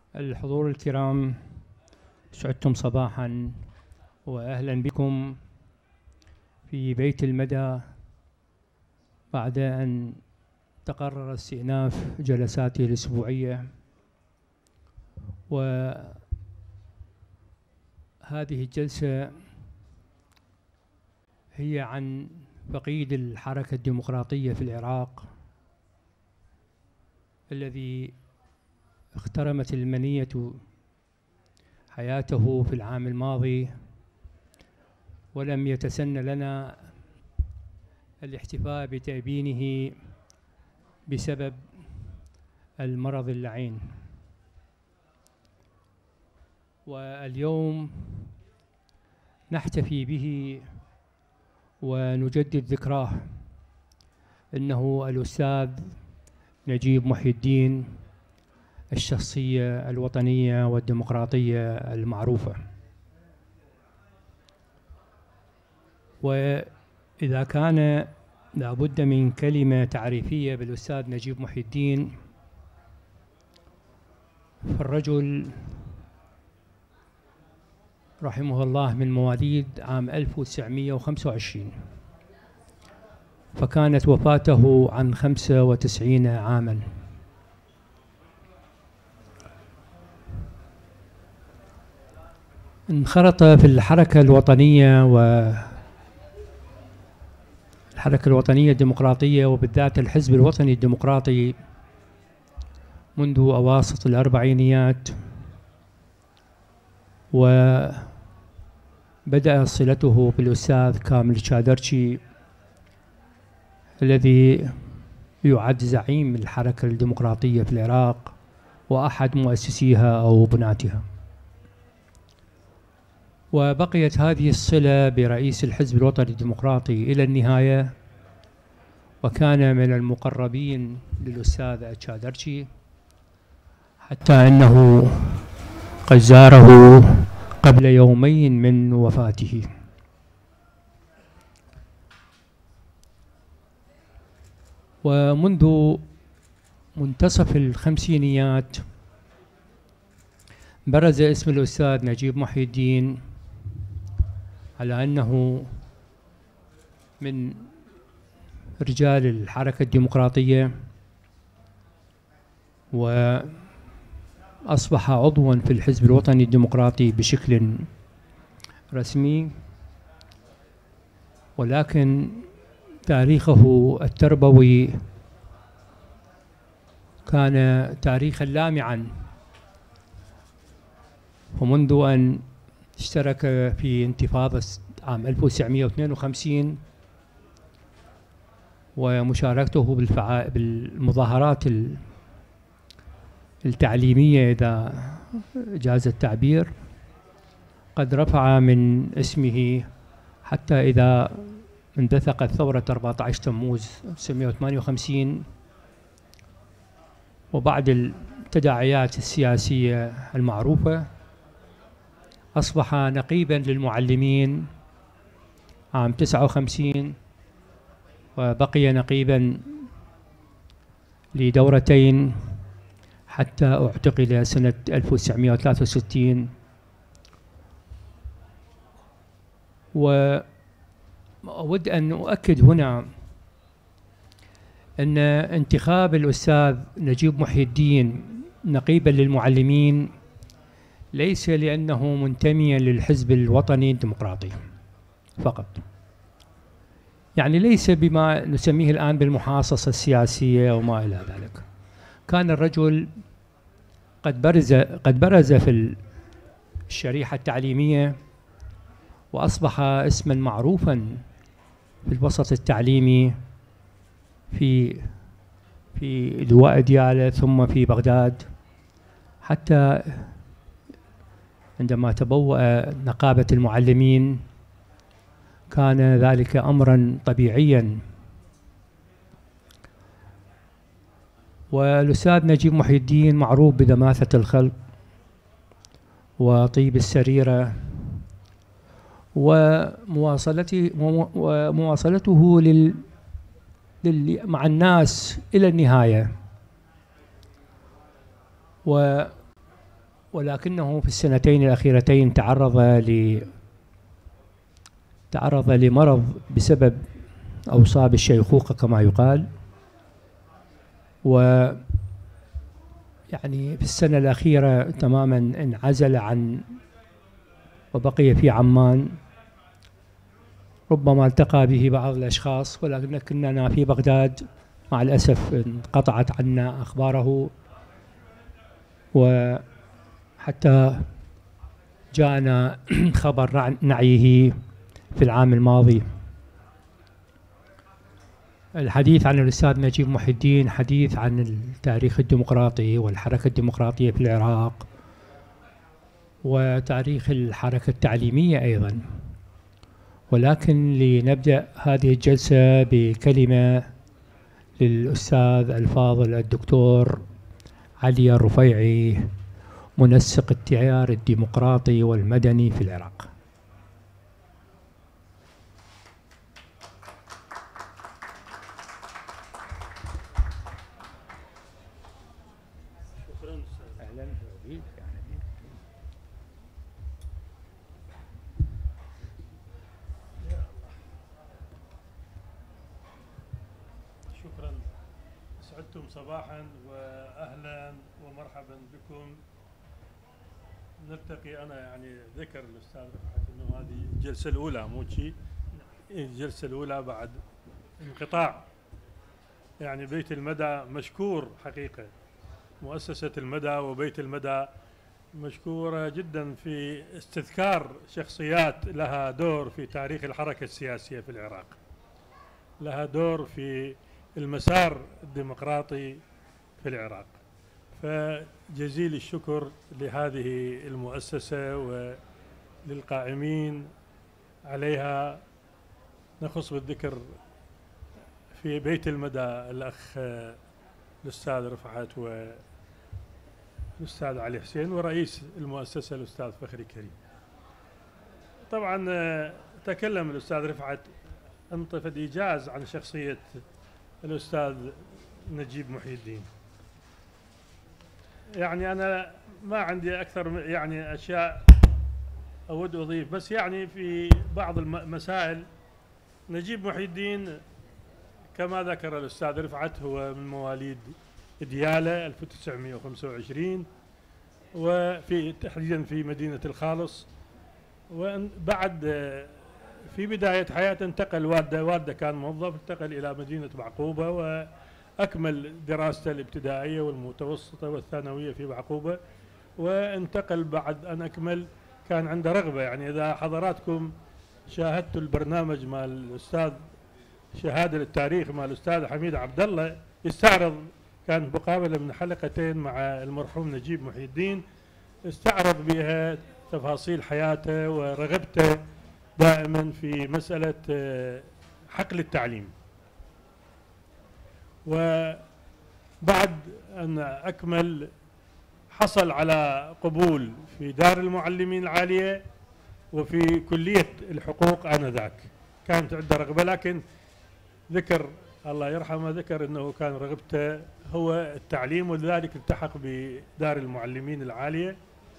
الحضور الكرام، سعدتم صباحا وأهلا بكم في بيت المدى بعد أن تقرر استئناف جلساته الأسبوعية. وهذه الجلسة هي عن فقيد الحركة الديمقراطية في العراق الذي اخترمت المنية حياته في العام الماضي، ولم يتسنى لنا الاحتفاء بتأبينه بسبب المرض اللعين. واليوم نحتفي به ونجدد ذكراه. إنه الأستاذ نجيب محي الدين، الشخصية الوطنية والديمقراطية المعروفة. وإذا كان لابد من كلمة تعريفية بالأستاذ نجيب محي الدين، فالرجل رحمه الله من مواليد عام 1925، فكانت وفاته عن 95 عاماً. انخرط في الحركة الوطنية الديمقراطية، وبالذات الحزب الوطني الديمقراطي، منذ أواسط الأربعينيات، وبدأ صلته بالأستاذ كامل الشادرشي الذي يعد زعيم الحركة الديمقراطية في العراق وأحد مؤسسيها أو بناتها. وبقيت هذه الصلة برئيس الحزب الوطني الديمقراطي إلى النهاية، وكان من المقربين للأستاذ الشادرشي، حتى أنه قد زاره قبل يومين من وفاته. ومنذ منتصف الخمسينيات برز اسم الأستاذ نجيب محي الدين على أنه من رجال الحركة الديمقراطية، وأصبح عضواً في الحزب الوطني الديمقراطي بشكل رسمي. ولكن تاريخه التربوي كان تاريخاً لامعاً، ومنذ أن اشترك في انتفاضة عام 1952 ومشاركته بالمظاهرات التعليمية إذا جاز التعبير، قد رفع من اسمه حتى إذا اندثقت ثورة 14 تموز 1958، وبعد التداعيات السياسية المعروفة أصبح نقيباً للمعلمين عام 59، وبقي نقيباً لدورتين حتى اعتقل سنة 1963. وأود أن أؤكد هنا أن انتخاب الأستاذ نجيب محي الدين نقيباً للمعلمين ليس لأنه منتمياً للحزب الوطني الديمقراطي فقط، يعني ليس بما نسميه الآن بالمحاصصة السياسية وما إلى ذلك. كان الرجل قد برز في الشريحة التعليمية، وأصبح اسماً معروفاً في الوسط التعليمي في لواء ديالى ثم في بغداد، حتى عندما تبوأ نقابة المعلمين كان ذلك أمراً طبيعياً. والأستاذ نجيب محي الدين معروف بدماثة الخلق وطيب السريرة، ومواصلته مع الناس إلى النهاية. ولكنه في السنتين الأخيرتين تعرض لمرض بسبب أوصاب الشيخوخة كما يقال، ويعني في السنة الأخيرة تماما انعزل عن وبقي في عمان. ربما التقى به بعض الأشخاص، ولكننا في بغداد مع الأسف انقطعت عنا أخباره، وحتى جاءنا خبر نعيه في العام الماضي. الحديث عن الأستاذ نجيب محي الدين حديث عن التاريخ الديمقراطي والحركة الديمقراطية في العراق وتاريخ الحركة التعليمية أيضا. ولكن لنبدأ هذه الجلسة بكلمة للأستاذ الفاضل الدكتور علي الرفيعي، منسق التيار الديمقراطي والمدني في العراق. شكرا. سعدتم صباحا واهلا ومرحبا بكم. نلتقي انا يعني ذكر الاستاذ رفعت انه هذه الجلسه الاولى، مو شيء الجلسه الاولى بعد انقطاع. يعني بيت المدى مشكور حقيقه، مؤسسه المدى وبيت المدى مشكوره جدا في استذكار شخصيات لها دور في تاريخ الحركه السياسيه في العراق، لها دور في المسار الديمقراطي في العراق. فجزيل الشكر لهذه المؤسسة وللقائمين عليها. نخص بالذكر في بيت المدى الأخ الأستاذ رفعت والأستاذ علي حسين، ورئيس المؤسسة الأستاذ فخري كريم. طبعا تكلم الأستاذ رفعت انطفت إيجاز عن شخصية الأستاذ نجيب محي الدين. يعني أنا ما عندي أكثر يعني أشياء أود أضيف، بس يعني في بعض المسائل. نجيب محي الدين كما ذكر الأستاذ رفعت هو من مواليد ديالى 1925، وفي تحديدا في مدينة الخالص. وبعد في بداية حياته انتقل والده كان موظف، انتقل إلى مدينة بعقوبة وأكمل دراسته الابتدائية والمتوسطة والثانوية في بعقوبة. وانتقل بعد أن أكمل، كان عنده رغبة. يعني إذا حضراتكم شاهدتوا البرنامج مع الأستاذ شهادة للتاريخ مع الأستاذ حميد عبد الله، يستعرض، كان مقابلة من حلقتين مع المرحوم نجيب محي الدين، استعرض بها تفاصيل حياته ورغبته دائما في مسألة حقل التعليم. وبعد أن أكمل حصل على قبول في دار المعلمين العالية وفي كلية الحقوق آنذاك. كانت عنده رغبة، لكن ذكر الله يرحمه ذكر أنه كان رغبته هو التعليم، ولذلك التحق بدار المعلمين العالية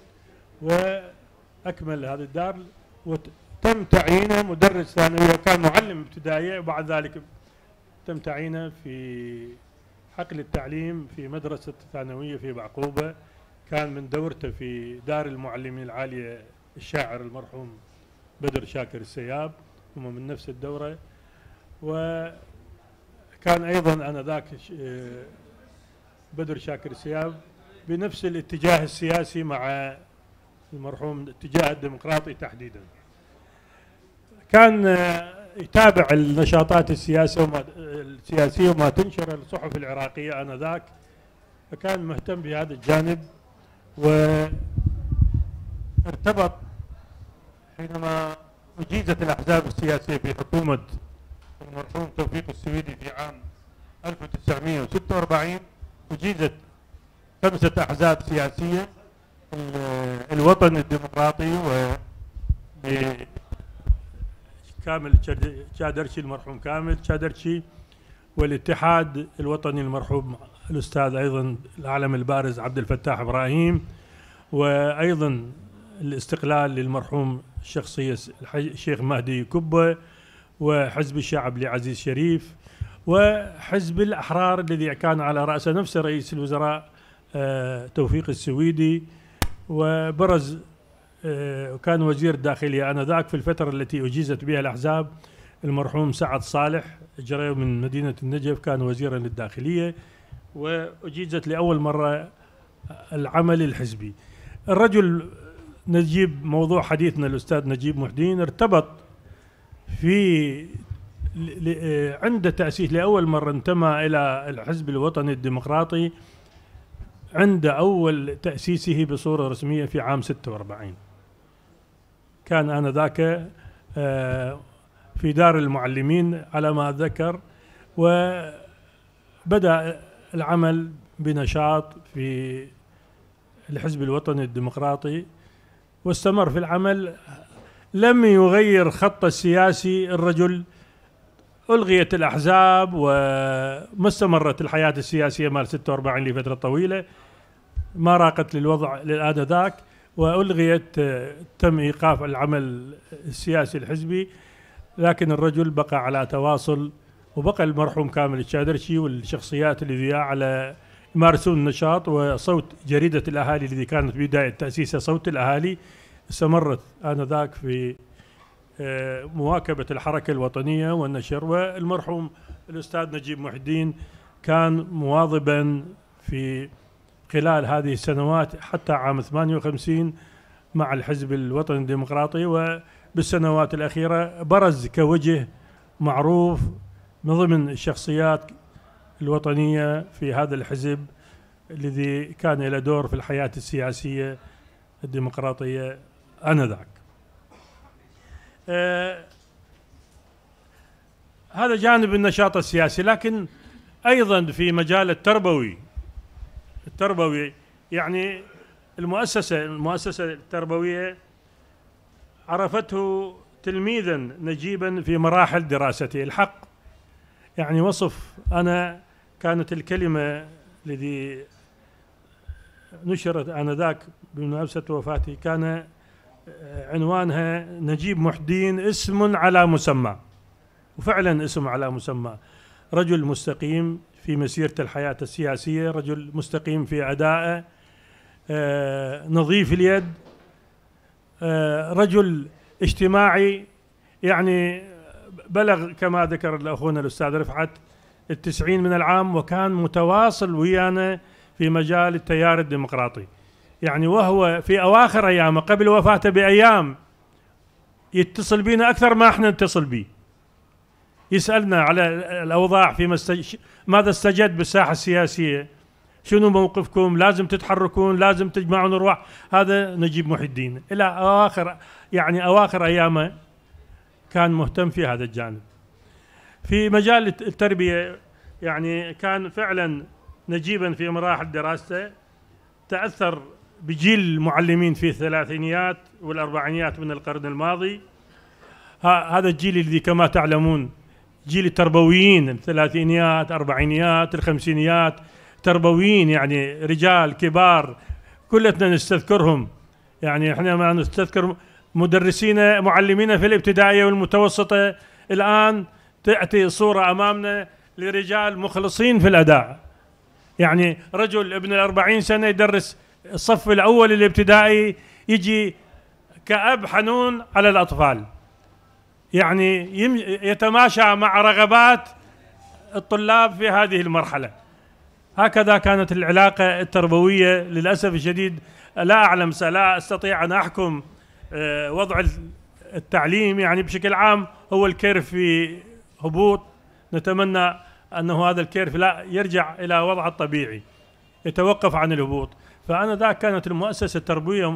وأكمل هذه الدار، تم تعيينه مدرس ثانوية، كان معلم ابتدائية، وبعد ذلك تم تعيينه في حقل التعليم في مدرسة ثانوية في بعقوبة. كان من دورته في دار المعلمين العالية الشاعر المرحوم بدر شاكر السياب، هم من نفس الدورة. وكان أيضا آنذاك بدر شاكر السياب بنفس الاتجاه السياسي مع المرحوم، الاتجاه الديمقراطي تحديدا. كان يتابع النشاطات السياسية وما تنشر الصحف العراقية آنذاك، فكان مهتم بهذا الجانب. وارتبط حينما أجيزت الأحزاب السياسية في حكومة المرحوم توفيق السويدي في عام 1946، أجيزت 5 أحزاب سياسية: الوطن الديمقراطي كامل شادرشي المرحوم كامل شادرشي، والاتحاد الوطني المرحوم الأستاذ أيضا العالم البارز عبد الفتاح إبراهيم، وأيضا الاستقلال للمرحوم الشخصية الشيخ مهدي كبة، وحزب الشعب لعزيز شريف، وحزب الأحرار الذي كان على رأسه نفس رئيس الوزراء توفيق السويدي، وبرز وكان وزير الداخلية آنذاك في الفترة التي أجيزت بها الأحزاب المرحوم سعد صالح جريو من مدينة النجف، كان وزيرا للداخلية، وأجيزت لأول مرة العمل الحزبي. الرجل نجيب، موضوع حديثنا الأستاذ نجيب محي الدين، ارتبط في عند تأسيس لأول مرة انتمى إلى الحزب الوطني الديمقراطي عند أول تأسيسه بصورة رسمية في عام 46. كان آنذاك في دار المعلمين على ما أتذكر، وبدأ العمل بنشاط في الحزب الوطني الديمقراطي واستمر في العمل. لم يغير خط السياسي الرجل، ألغيت الأحزاب وما استمرت الحياة السياسية مال 46 لفترة طويلة، ما راقت للوضع للآنذاك، وألغيت، تم إيقاف العمل السياسي الحزبي، لكن الرجل بقى على تواصل، وبقى المرحوم كامل الشادرشي والشخصيات الذي على يمارسون النشاط. وصوت جريدة الأهالي الذي كانت بداية تأسيسها صوت الأهالي استمرت آنذاك في مواكبة الحركة الوطنية والنشر. والمرحوم الأستاذ نجيب محي الدين كان مواظبا في خلال هذه السنوات حتى عام 58 مع الحزب الوطني الديمقراطي، وبالسنوات الأخيرة برز كوجه معروف من ضمن الشخصيات الوطنية في هذا الحزب الذي كان له دور في الحياة السياسية الديمقراطية آنذاك. هذا جانب النشاط السياسي، لكن أيضا في مجال التربوي يعني المؤسسة التربوية عرفته تلميذا نجيبا في مراحل دراسته. الحق يعني وصف، أنا كانت الكلمة الذي نشرت آنذاك بمناسبة وفاته كان عنوانها نجيب محي الدين اسم على مسمى، وفعلا اسم على مسمى. رجل مستقيم في مسيرة الحياة السياسية، رجل مستقيم في أدائه، نظيف اليد، رجل اجتماعي، يعني بلغ كما ذكر أخونا الأستاذ رفعت 90 من العام، وكان متواصل ويانا في مجال التيار الديمقراطي. يعني وهو في أواخر أيامه قبل وفاته بأيام يتصل بينا أكثر ما احنا نتصل به، يسألنا على الأوضاع ماذا استجد بالساحة السياسية، شنو موقفكم، لازم تتحركون، لازم تجمعون أرواح. هذا نجيب محي الدين إلى أواخر أيامه كان مهتم في هذا الجانب. في مجال التربية يعني كان فعلا نجيبا في مراحل دراسته تأثر بجيل المعلمين في الثلاثينيات والأربعينيات من القرن الماضي. هذا الجيل الذي كما تعلمون جيل التربويين، الثلاثينيات، أربعينيات، الخمسينيات، تربويين يعني رجال كبار كلنا نستذكرهم. يعني احنا ما نستذكر مدرسين معلمين في الابتدائية والمتوسطة، الآن تأتي صورة أمامنا لرجال مخلصين في الأداء. يعني رجل ابن 40 سنة يدرس الصف الأول الابتدائي، يجي كأب حنون على الأطفال، يعني يتماشى مع رغبات الطلاب في هذه المرحلة. هكذا كانت العلاقة التربوية. للأسف الشديد لا أستطيع أن أحكم وضع التعليم يعني بشكل عام، هو الكيرف في هبوط، نتمنى أنه هذا الكيرف لا يرجع إلى وضعه الطبيعي، يتوقف عن الهبوط. فأنا ذاك كانت المؤسسة التربوية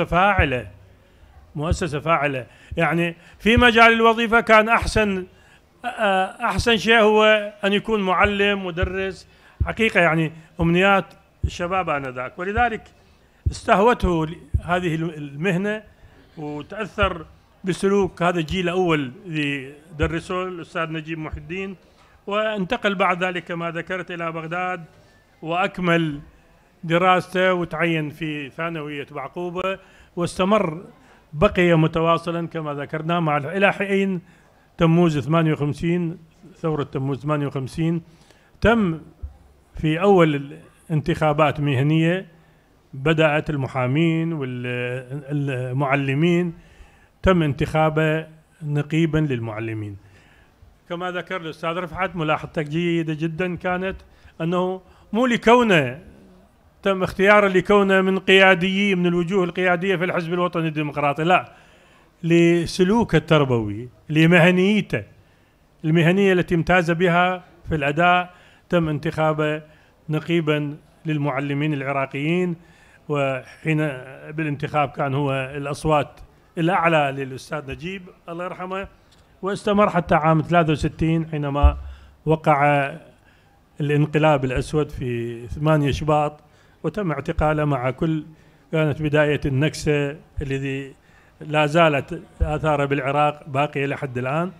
مؤسسة فاعلة. يعني في مجال الوظيفة كان أحسن شيء هو أن يكون معلم مدرس حقيقة، يعني أمنيات الشباب آنذاك، ولذلك استهوته هذه المهنة وتأثر بسلوك هذا الجيل الأول اللي درسه الأستاذ نجيب محي الدين، وانتقل بعد ذلك كما ذكرت إلى بغداد، وأكمل دراسته وتعين في ثانوية بعقوبة، واستمر بقي متواصلا كما ذكرنا مع إلى حين تموز 58. ثورة تموز 58 تم في أول انتخابات مهنية، بدأت المحامين والمعلمين، تم انتخابه نقيبا للمعلمين. كما ذكر الأستاذ رفعت ملاحظتك جيدة جدا كانت أنه مو لكونه تم اختياره لكونه من قيادي من الوجوه القيادية في الحزب الوطني الديمقراطي، لا، لسلوكه التربوي، لمهنيته المهنية التي امتاز بها في الأداء، تم انتخابه نقيبا للمعلمين العراقيين. وحين بالانتخاب كان هو الأصوات الأعلى للأستاذ نجيب الله يرحمه، واستمر حتى عام 63 حينما وقع الانقلاب الأسود في 8 شباط وتم اعتقاله مع كل. كانت بداية النكسة الذي لا زالت آثاره بالعراق باقية لحد الآن.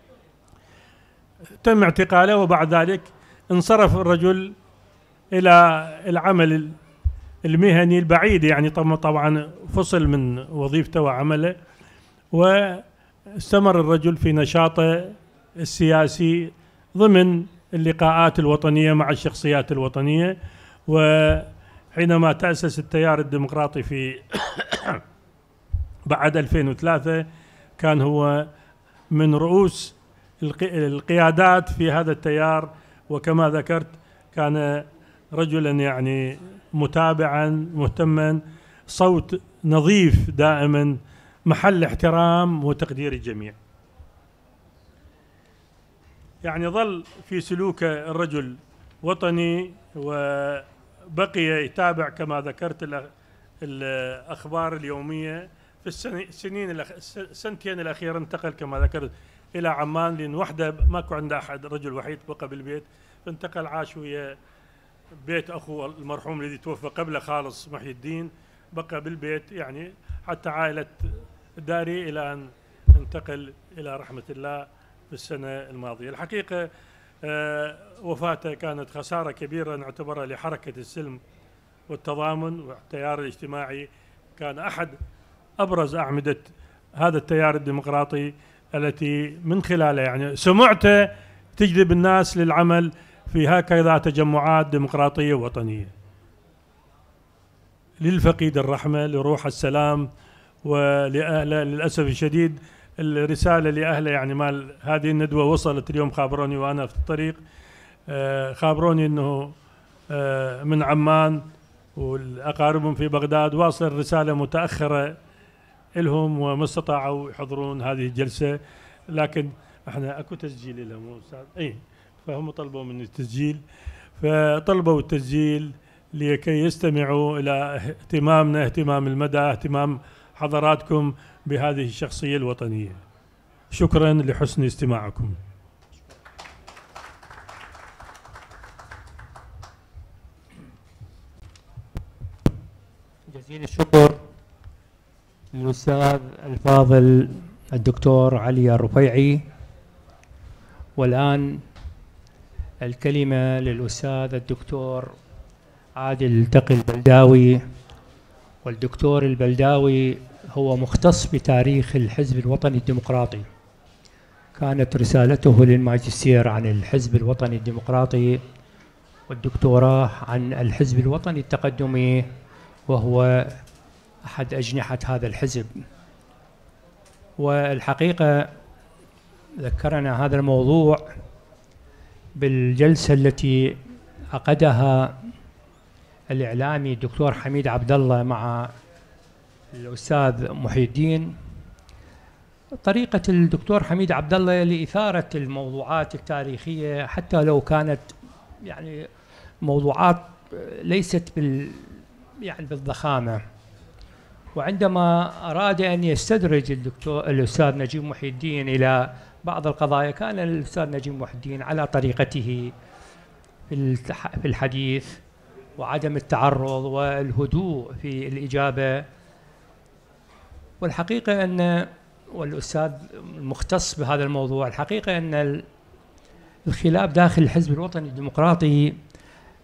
تم اعتقاله وبعد ذلك انصرف الرجل إلى العمل المهني البعيد، يعني طبعا فصل من وظيفته وعمله، واستمر الرجل في نشاطه السياسي ضمن اللقاءات الوطنية مع الشخصيات الوطنية. وحينما تأسس التيار الديمقراطي في بعد 2003 كان هو من رؤوس القيادات في هذا التيار، وكما ذكرت كان رجلا يعني متابعا مهتما، صوت نظيف دائما محل احترام وتقدير الجميع. يعني ظل في سلوك الرجل وطني، وبقي يتابع كما ذكرت الأخبار اليومية. في السنتين الأخيرة انتقل كما ذكرت إلى عمان، لأن وحده ماكو عنده أحد، رجل وحيد بقى بالبيت، فانتقل عاش ويا بيت أخوه المرحوم الذي توفى قبله خالص محي الدين، بقى بالبيت يعني حتى عائلة داري إلى أن انتقل إلى رحمة الله في السنة الماضية. الحقيقة وفاته كانت خسارة كبيرة نعتبرها لحركة السلم والتضامن، والتيار الاجتماعي كان أحد أبرز أعمدة هذا التيار الديمقراطي التي من خلالها يعني سمعته تجذب الناس للعمل في هكذا تجمعات ديمقراطية وطنية. للفقيد الرحمة، لروح السلام، ولأهله للأسف الشديد الرسالة لأهله، يعني مال هذه الندوة وصلت اليوم، خابروني وأنا في الطريق، خابروني أنه من عمان والأقاربهم في بغداد واصل رسالة متأخرة لهم وما استطاعوا يحضرون هذه الجلسة، لكن احنا اكو تسجيل لهم استاذ، اي فهم طلبوا مني التسجيل، فطلبوا التسجيل لكي يستمعوا الى اهتمامنا، اهتمام المدى، اهتمام حضراتكم بهذه الشخصية الوطنية. شكرا لحسن استماعكم. جزيل الشكر للأستاذ الفاضل الدكتور علي الرفيعي. والآن الكلمة للأستاذ الدكتور عادل تقي البلداوي. والدكتور البلداوي هو مختص بتاريخ الحزب الوطني الديمقراطي، كانت رسالته للماجستير عن الحزب الوطني الديمقراطي والدكتوراه عن الحزب الوطني التقدمي، وهو أحد أجنحة هذا الحزب. والحقيقة ذكرنا هذا الموضوع بالجلسة التي عقدها الإعلامي الدكتور حميد عبد الله مع الأستاذ محي الدين. طريقة الدكتور حميد عبد الله لإثارة الموضوعات التاريخية حتى لو كانت يعني موضوعات ليست بالضخامة. وعندما أراد أن يستدرج الأستاذ نجيب محي الدين إلى بعض القضايا، كان الأستاذ نجيب محي الدين على طريقته في الحديث وعدم التعرض والهدوء في الإجابة. والحقيقة أن والأستاذ المختص بهذا الموضوع، الحقيقة أن الخلاف داخل الحزب الوطني الديمقراطي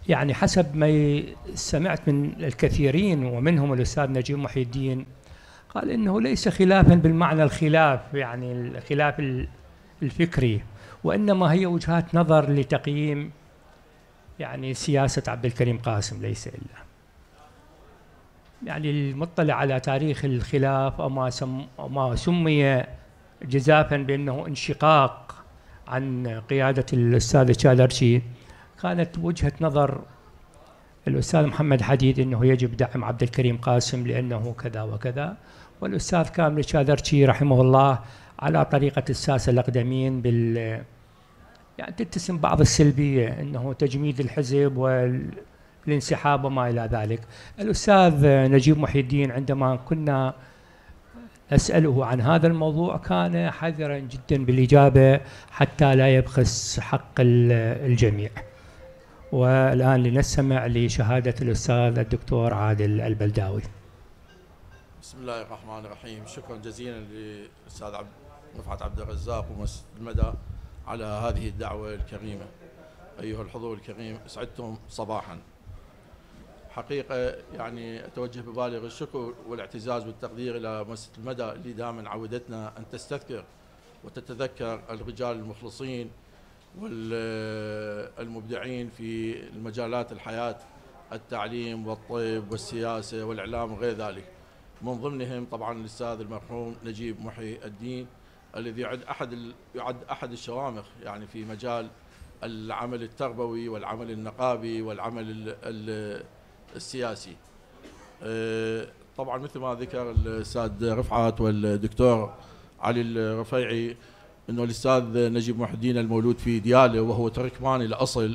يعني حسب ما سمعت من الكثيرين ومنهم الأستاذ نجيب محي الدين، قال إنه ليس خلافا بالمعنى الخلاف، يعني الخلاف الفكري، وإنما هي وجهات نظر لتقييم يعني سياسة عبد الكريم قاسم، ليس إلا يعني المطلع على تاريخ الخلاف أو ما سمي جزافا بأنه انشقاق عن قيادة الأستاذ تشالرشي، كانت وجهة نظر الأستاذ محمد حديد أنه يجب دعم عبد الكريم قاسم لأنه كذا وكذا، والأستاذ كامل تشالرشي رحمه الله على طريقة الساسة الأقدمين يعني تتسم بعض السلبية أنه تجميد الحزب والانسحاب وما إلى ذلك. الأستاذ نجيب محي الدين عندما كنا أسأله عن هذا الموضوع كان حذرا جدا بالإجابة حتى لا يبخس حق الجميع. والآن لنستمع لشهادة الأستاذ الدكتور عادل البلداوي. بسم الله الرحمن الرحيم. شكرا جزيلا للأستاذ رفعت عبد الرزاق ومؤسسة المدى على هذه الدعوة الكريمة. أيها الحضور الكريم، أسعدتم صباحا. حقيقة يعني أتوجه ببالغ الشكر والاعتزاز والتقدير إلى مؤسسة المدى اللي دائما عودتنا أن تستذكر وتتذكر الرجال المخلصين والمبدعين في المجالات الحياة، التعليم والطب والسياسة والإعلام وغير ذلك. من ضمنهم طبعا الأستاذ المرحوم نجيب محي الدين الذي يعد أحد الشوامخ يعني في مجال العمل التربوي والعمل النقابي والعمل السياسي. طبعا مثل ما ذكر الأستاذ رفعت والدكتور علي الرفيعي أنه الأستاذ نجيب محي الدين المولود في ديالى وهو تركماني الأصل،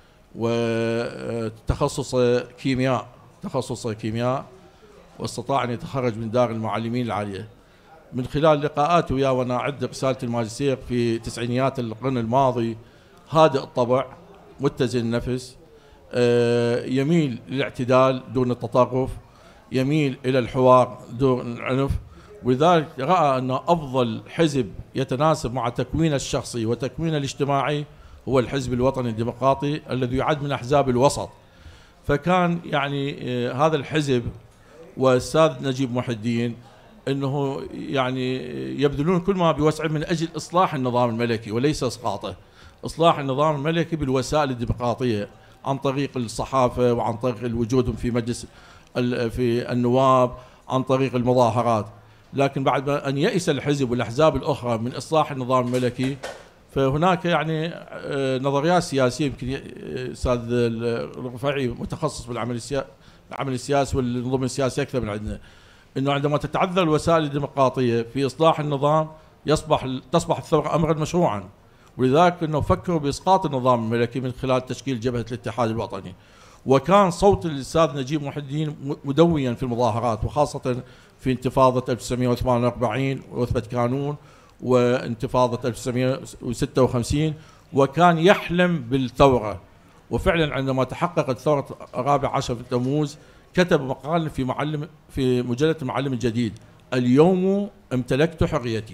وتخصصه كيمياء، واستطاع أن يتخرج من دار المعلمين العالية. من خلال لقاءاته وياه وأنا أعد رسالة الماجستير في تسعينيات القرن الماضي، هادئ الطبع، متزن النفس، يميل للاعتدال دون التطرف، يميل إلى الحوار دون العنف، ولذلك رأى أن أفضل حزب يتناسب مع تكوينه الشخصي وتكوينه الاجتماعي هو الحزب الوطني الديمقراطي الذي يعد من أحزاب الوسط. فكان يعني هذا الحزب والأستاذ نجيب محي الدين أنه يعني يبذلون كل ما بوسعهم من أجل إصلاح النظام الملكي وليس إسقاطه، إصلاح النظام الملكي بالوسائل الديمقراطية عن طريق الصحافة وعن طريق الوجود في مجلس في النواب، عن طريق المظاهرات. لكن بعد أن يئس الحزب والأحزاب الأخرى من إصلاح النظام الملكي، فهناك يعني نظريات سياسية. يمكن أستاذ الرفيعي متخصص بالعمل السياسي والنظم السياسي أكثر من عندنا، أنه عندما تتعذر الوسائل الديمقراطية في إصلاح النظام تصبح الثورة أمرا مشروعا، ولذلك أنه فكروا بإسقاط النظام الملكي من خلال تشكيل جبهة الاتحاد الوطني. وكان صوت الأستاذ نجيب محي الدين مدويا في المظاهرات، وخاصة في انتفاضة 1948 وإثبات قانون وانتفاضة 1956، وكان يحلم بالثورة. وفعلا عندما تحققت ثورة 14 تموز كتب مقال في مجلة المعلم الجديد: اليوم امتلكت حريتي.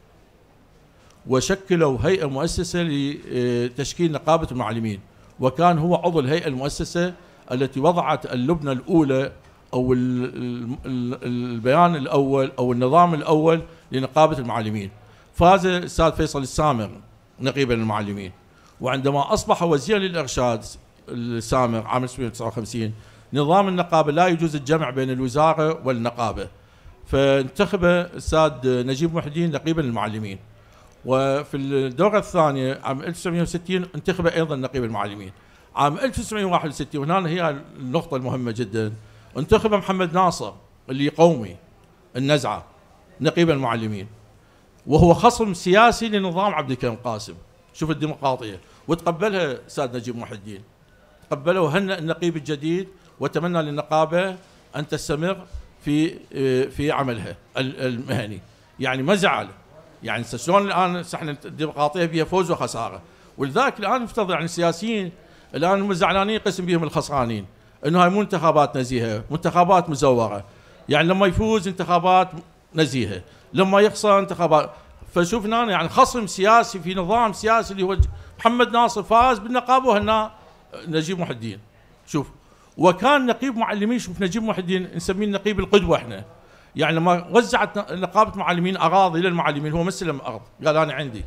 وشكلوا هيئة مؤسسة لتشكيل نقابة المعلمين، وكان هو عضو الهيئة المؤسسة التي وضعت اللبنة الأولى أو البيان الأول أو النظام الأول لنقابة المعلمين. فاز الأستاذ فيصل السامر نقيبا للمعلمين، وعندما أصبح وزيرا للإرشاد السامر عام 1959 نظام النقابة لا يجوز الجمع بين الوزارة والنقابة، فانتخب الأستاذ نجيب محي الدين نقيبا للمعلمين. وفي الدورة الثانية عام 1960 انتخب أيضا نقيب المعلمين. عام 1961 وهنا هي النقطة المهمة جدا، انتخب محمد ناصر اللي قومي النزعة نقيب المعلمين، وهو خصم سياسي لنظام عبد الكريم قاسم. شوف الديمقراطية، وتقبلها أستاذ نجيب محي الدين، تقبله وهنأ النقيب الجديد وتمنى للنقابة أن تستمر في عملها المهني. يعني ما زعل، يعني شلون الآن احنا الديمقراطية فيها فوز وخسارة، ولذلك الآن يفترض يعني السياسيين الآن هم زعلانين قسم بهم الخسرانين، انه هاي مو انتخابات نزيهة، انتخابات مزورة. يعني لما يفوز انتخابات نزيهة، لما يخسر انتخابات. فشوفنا يعني خصم سياسي في نظام سياسي اللي هو محمد ناصر فاز بالنقابة وهنا نجيب محي الدين. شوف، وكان نقيب معلمين، شوف نجيب محي الدين نسميه نقيب القدوه احنا، يعني لما وزعت نقابه معلمين اراضي للمعلمين هو مسلم ارض، قال انا عندي،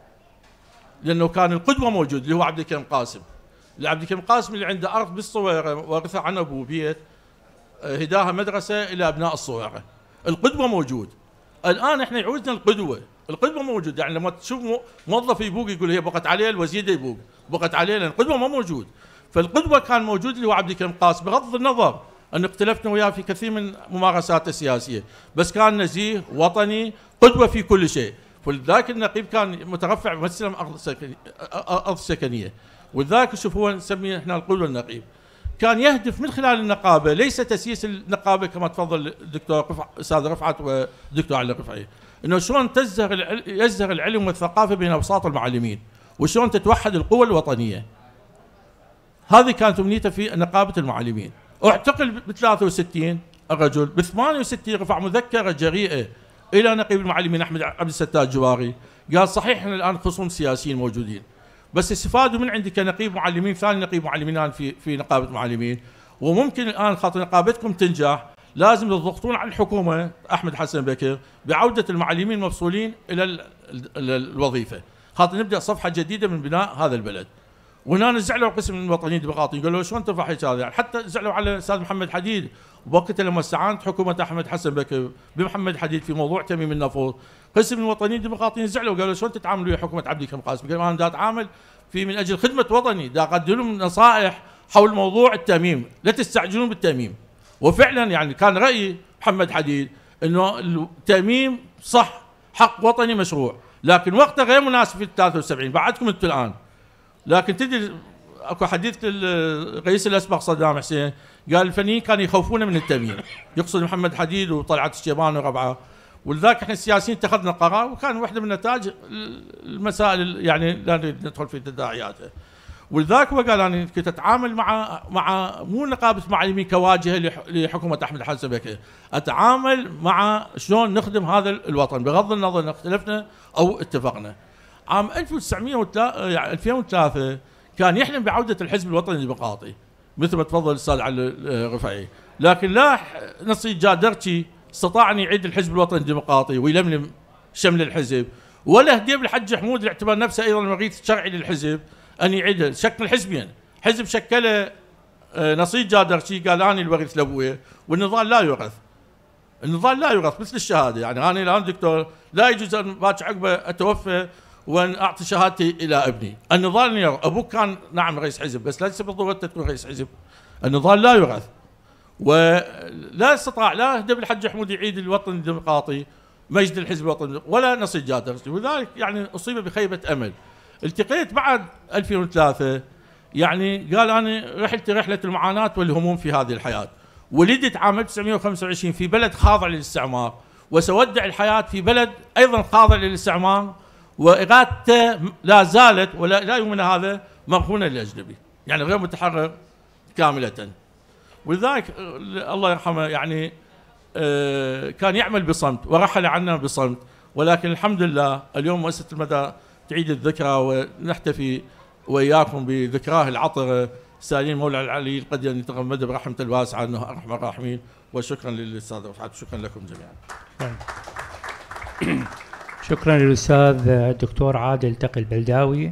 لانه كان القدوه موجود اللي هو عبد الكريم قاسم. عبد الكريم قاسم اللي عنده ارض بالصويره ورثها عن ابوه بيت، هداها مدرسه الى ابناء الصويره. القدوه موجود. الان احنا يعوزنا القدوه، القدوه موجود، يعني لما تشوف موظف يبوق يقول هي بقت عليه الوزير يبوق، بقت عليه، لان القدوه ما موجود. فالقدوه كان موجود اللي هو عبد الكريم قاسم، بغض النظر ان اختلفنا وياه في كثير من ممارساته السياسيه، بس كان نزيه وطني قدوه في كل شيء. ولذلك النقيب كان مترفع مستلم ارض سكنيه، ولذلك شوف هو نسميه احنا القدوه النقيب. كان يهدف من خلال النقابه ليس تسييس النقابه كما تفضل الدكتور استاذ رفعت والدكتور علي الرفعي، انه شلون يزهر العلم والثقافه بين اوساط المعلمين، وشلون تتوحد القوى الوطنيه. هذه كانت امنيته في نقابه المعلمين. اعتقل ب 63 الرجل، ب 68 رفع مذكره جريئه الى نقيب المعلمين احمد عبد الستار الجواري، قال صحيح احنا الان خصوم سياسيين موجودين، بس استفادوا من عندي كنقيب معلمين، ثاني نقيب معلمين الان في نقابه معلمين، وممكن الان خاطر نقابتكم تنجح لازم تضغطون على الحكومه احمد حسن بكر بعوده المعلمين المفصولين الى الوظيفه، خاطر نبدا صفحه جديده من بناء هذا البلد. وهنا زعلوا قسم من الوطنيين الديمقراطيين، قالوا شلون ترفع هيك هذا، يعني حتى زعلوا على الاستاذ محمد حديد وقتها لما استعانت حكومه احمد حسن بكر بمحمد حديد في موضوع تميم النفوذ، قسم من الوطنيين الديمقراطيين زعلوا قالوا شلون تتعاملوا ويا حكومه عبد الكريم قاسم؟ قالوا انا دا اتعامل في من اجل خدمه وطني، دا اقدم لهم نصائح حول موضوع التاميم، لا تستعجلون بالتاميم. وفعلا يعني كان راي محمد حديد انه التاميم صح حق وطني مشروع، لكن وقته غير مناسب في 73 بعدكم انتم الان. لكن تدري اكو حديث الرئيس الاسبق صدام حسين قال الفنيين كانوا يخوفون من التامين، يقصد محمد حديد وطلعت الشيباني وربعه، ولذلك احنا السياسيين اتخذنا قرار، وكان واحده من نتائج المسائل يعني لا نريد ندخل في تداعياتها. ولذلك هو قال انا كنت اتعامل مع مو نقابه معلمين كواجهه لحكومه احمد حسن بكر، اتعامل مع شلون نخدم هذا الوطن بغض النظر ان اختلفنا او اتفقنا. عام 2003 كان يحلم بعوده الحزب الوطني الديمقراطي مثل ما تفضل الاستاذ علي الرفعي، لكن لا نصير جادرتي استطاع ان يعيد الحزب الوطني الديمقراطي ويلملم شمل الحزب، ولا هديب الحج حمود اللي اعتبر نفسه ايضا الوغيث الشرعي للحزب ان يعيد شكل حزبين، حزب شكله نصير جادرتي قال انا الوغيث لابويا، والنضال لا يورث. النضال لا يورث مثل الشهاده، يعني انا الان دكتور لا يجوز ان باكر عقبه اتوفى وان اعطي شهادتي الى ابني. النضال يورث، ابوك كان نعم رئيس حزب بس ليس بالضروره تكون رئيس حزب. النضال لا يورث، ولا استطاع لا هدب الحج حمود يعيد الوطن الديمقراطي مجد الحزب الوطني ولا نصير جادرتي، ولذلك يعني اصيب بخيبه امل. التقيت بعد 2003 يعني قال انا رحلتي رحله المعاناه والهموم في هذه الحياه، ولدت عام 1925 في بلد خاضع للاستعمار، وسودع الحياه في بلد ايضا خاضع للاستعمار، واغاثته لا زالت ولا لا يومنا هذا مرهونه للاجنبي، يعني غير متحرر كامله. ولذلك الله يرحمه يعني كان يعمل بصمت ورحل عنا بصمت، ولكن الحمد لله اليوم مؤسسه المدى تعيد الذكرى ونحتفي وإياكم بذكراه العطرة. سالين مولى العلي قد أن يتغمد برحمة الواسعة أنه أرحم الراحمين. وشكرا للأستاذ رفعت، شكرا لكم جميعا. شكرا للأستاذ الدكتور عادل تقي البلداوي.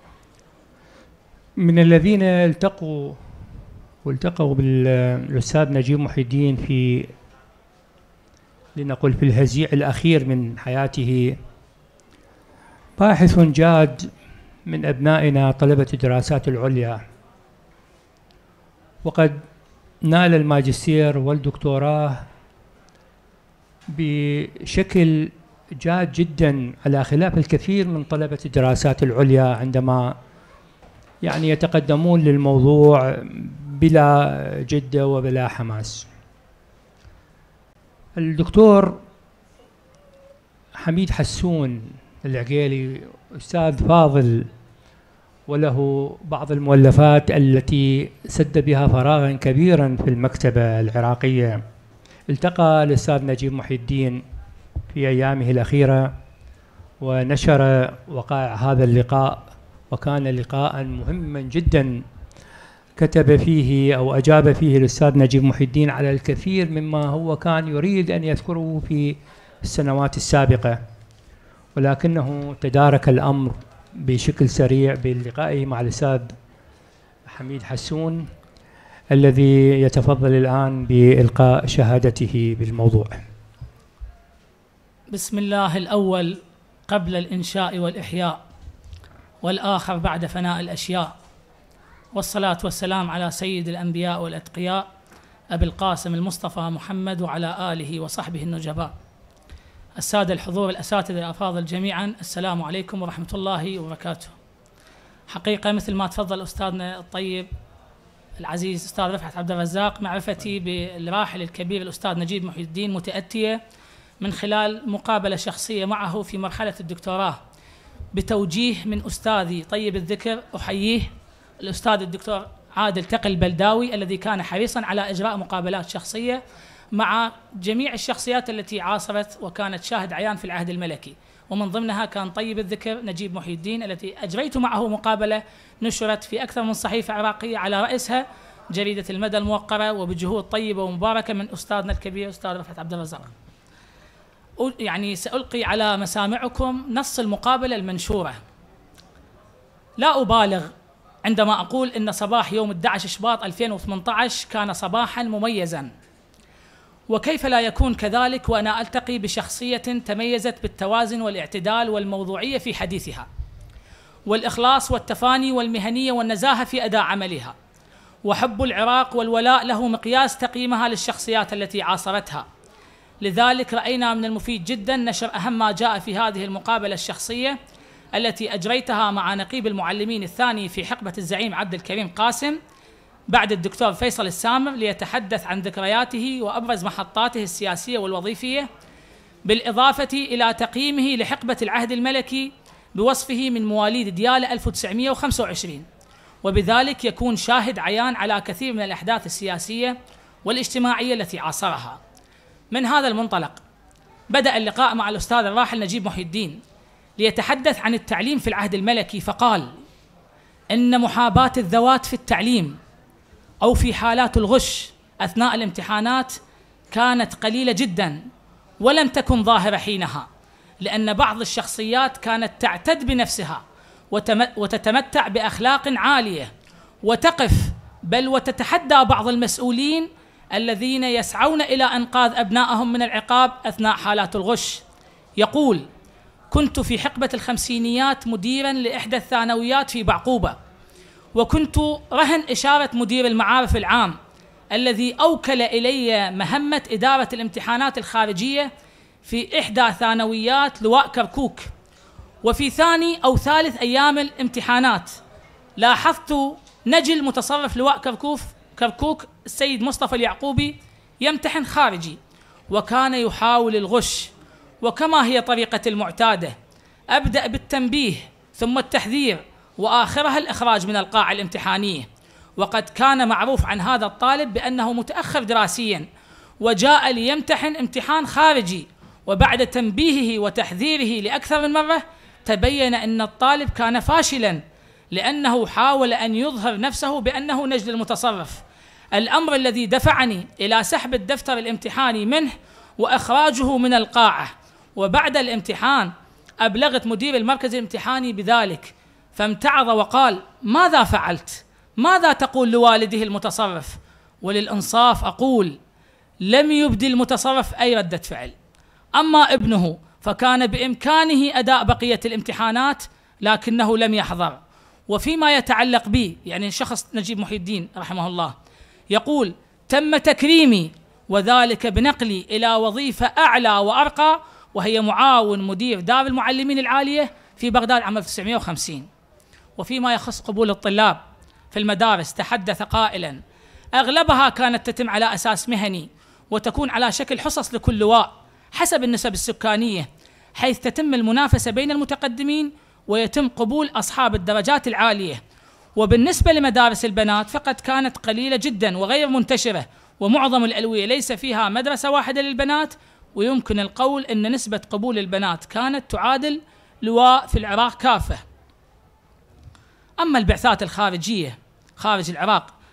من الذين التقوا بالأستاذ نجيب محي الدين في لنقل في الهزيع الأخير من حياته باحث جاد من أبنائنا طلبة الدراسات العليا، وقد نال الماجستير والدكتوراه بشكل جاد جدا على خلاف الكثير من طلبة الدراسات العليا عندما يعني يتقدمون للموضوع بلا جدة وبلا حماس. الدكتور حميد حسون العقيلي أستاذ فاضل، وله بعض المؤلفات التي سد بها فراغا كبيرا في المكتبة العراقية. التقى الأستاذ نجيب محي الدين في أيامه الأخيرة ونشر وقائع هذا اللقاء، وكان لقاء مهما جدا كتب فيه أو أجاب فيه الأستاذ نجيب محي الدين على الكثير مما هو كان يريد أن يذكره في السنوات السابقة، ولكنه تدارك الأمر بشكل سريع بلقائه مع الأستاذ حميد حسون الذي يتفضل الآن بإلقاء شهادته بالموضوع. بسم الله الأول قبل الإنشاء والإحياء، والآخر بعد فناء الأشياء، والصلاة والسلام على سيد الأنبياء والأتقياء أبي القاسم المصطفى محمد وعلى آله وصحبه النجباء. السادة الحضور، الأساتذة الأفاضل جميعا، السلام عليكم ورحمة الله وبركاته. حقيقة مثل ما تفضل أستاذنا الطيب العزيز أستاذ رفعت عبد الرزاق، معرفتي بالراحل الكبير الأستاذ نجيب محي الدين متأتية من خلال مقابلة شخصية معه في مرحلة الدكتوراه بتوجيه من أستاذي طيب الذكر، أحييه الأستاذ الدكتور عادل تقي البلداوي الذي كان حريصا على إجراء مقابلات شخصية مع جميع الشخصيات التي عاصرت وكانت شاهد عيان في العهد الملكي، ومن ضمنها كان طيب الذكر نجيب محي الدين التي أجريت معه مقابلة نشرت في أكثر من صحيفة عراقية على رأسها جريدة المدى الموقرة، وبجهود طيبة ومباركة من أستاذنا الكبير أستاذ رفعت عبد الرزاق. يعني سألقي على مسامعكم نص المقابلة المنشورة. لا أبالغ عندما أقول إن صباح يوم 11 شباط 2018 كان صباحا مميزا، وكيف لا يكون كذلك وأنا ألتقي بشخصية تميزت بالتوازن والاعتدال والموضوعية في حديثها، والإخلاص والتفاني والمهنية والنزاهة في أداء عملها، وحب العراق والولاء له مقياس تقييمها للشخصيات التي عاصرتها. لذلك رأينا من المفيد جدا نشر أهم ما جاء في هذه المقابلة الشخصية التي أجريتها مع نقيب المعلمين الثاني في حقبة الزعيم عبد الكريم قاسم بعد الدكتور فيصل السامر، ليتحدث عن ذكرياته وأبرز محطاته السياسية والوظيفية، بالإضافة إلى تقييمه لحقبة العهد الملكي بوصفه من مواليد ديالى 1925، وبذلك يكون شاهد عيان على كثير من الأحداث السياسية والاجتماعية التي عاصرها. من هذا المنطلق بدأ اللقاء مع الأستاذ الراحل نجيب محي الدين ليتحدث عن التعليم في العهد الملكي، فقال إن محاباة الذوات في التعليم أو في حالات الغش أثناء الامتحانات كانت قليلة جدا ولم تكن ظاهرة حينها، لأن بعض الشخصيات كانت تعتد بنفسها وتتمتع بأخلاق عالية وتقف بل وتتحدى بعض المسؤولين الذين يسعون إلى إنقاذ أبنائهم من العقاب أثناء حالات الغش. يقول: كنت في حقبة الخمسينيات مديرا لإحدى الثانويات في بعقوبة، وكنت رهن إشارة مدير المعارف العام الذي أوكل إلي مهمة إدارة الامتحانات الخارجية في إحدى ثانويات لواء كركوك. وفي ثاني أو ثالث أيام الامتحانات لاحظت نجل متصرف لواء كركوك السيد مصطفى اليعقوبي يمتحن خارجي، وكان يحاول الغش، وكما هي طريقة المعتادة أبدأ بالتنبيه ثم التحذير وآخرها الإخراج من القاعة الامتحانية. وقد كان معروف عن هذا الطالب بأنه متأخر دراسيا وجاء ليمتحن امتحان خارجي، وبعد تنبيهه وتحذيره لأكثر من مرة تبين أن الطالب كان فاشلا لأنه حاول أن يظهر نفسه بأنه نجل المتصرف، الأمر الذي دفعني إلى سحب الدفتر الامتحاني منه وإخراجه من القاعة. وبعد الامتحان أبلغت مدير المركز الامتحاني بذلك، فامتعض وقال: ماذا فعلت؟ ماذا تقول لوالده المتصرف؟ وللإنصاف أقول: لم يبدي المتصرف أي ردة فعل، أما ابنه فكان بإمكانه أداء بقية الامتحانات لكنه لم يحضر. وفيما يتعلق بي، يعني شخص نجيب محي الدين رحمه الله، يقول: تم تكريمي وذلك بنقلي إلى وظيفة أعلى وأرقى، وهي معاون مدير دار المعلمين العالية في بغداد عام 1950. وفيما يخص قبول الطلاب في المدارس تحدث قائلا: أغلبها كانت تتم على أساس مهني، وتكون على شكل حصص لكل لواء حسب النسب السكانية، حيث تتم المنافسة بين المتقدمين ويتم قبول أصحاب الدرجات العالية. وبالنسبة لمدارس البنات فقد كانت قليلة جدا وغير منتشرة، ومعظم الألوية ليس فيها مدرسة واحدة للبنات، ويمكن القول أن نسبة قبول البنات كانت تعادل لواء في العراق كافة. أما البعثات الخارجية خارج العراق